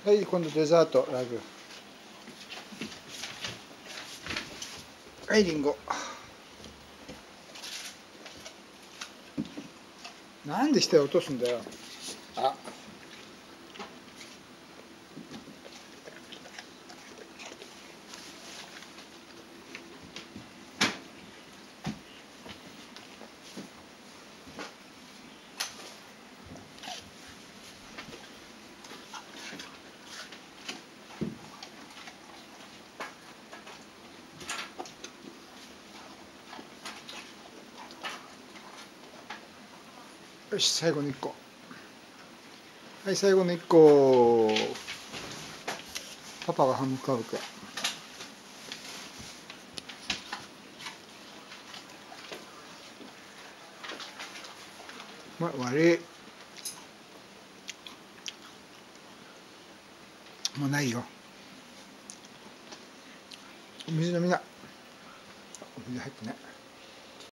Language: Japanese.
はい、今度デザートラグ。はい、リンゴ。なんで下へ落とすんだよ。あ。よし、最後の1個。はい、最後の1個。パパがハムカブか。悪い。もうないよ。お水飲みな。お水入ってない。